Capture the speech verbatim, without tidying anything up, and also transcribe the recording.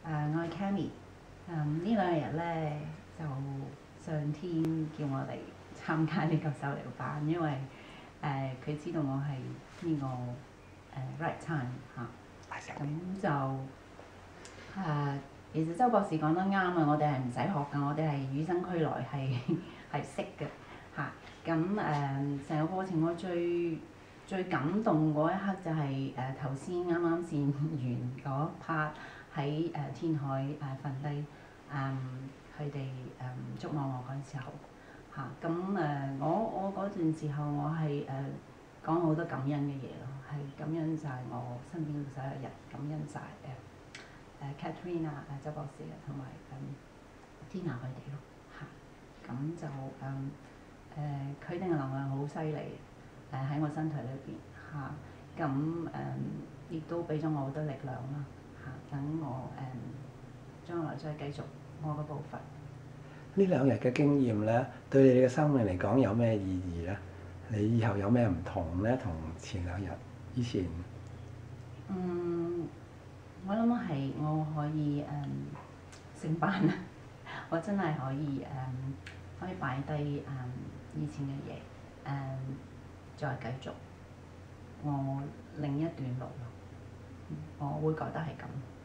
我係 Cammy。誒呢兩日咧就上天叫我嚟參加呢個狩獵班，因為誒佢、呃、知道我係呢、這個誒、呃、right time 嚇、啊，咁就誒、呃、其實周博士講得啱啊！我哋係唔使學㗎，我哋係與生俱來係係識嘅嚇。咁誒成個過程我最最感動嗰一刻就係誒頭先啱啱線完嗰 part 喺誒天海誒瞓低，誒佢哋誒觸摸我嗰陣時候嚇，咁誒我我嗰段時候我係誒講好多感恩嘅嘢咯，係感恩就係我身邊所有人，感恩就係誒誒 Catherine 啊誒周博士啊同埋誒 Tina 佢哋咯嚇，咁就誒誒佢哋嘅能量好犀利。誒喺我身體裏邊嚇，咁誒亦都俾咗我好多力量啦嚇，等我誒將來再繼續我嘅步伐。 呢兩日嘅經驗咧，對你嘅生命嚟講有咩意義咧？你以後有咩唔同咧？同前兩日以前？ 嗯，我諗係我可以誒升班啦，我真係可以誒、嗯、可以擺低誒以前嘅嘢誒。再繼續我另一段路咯，我會覺得係咁。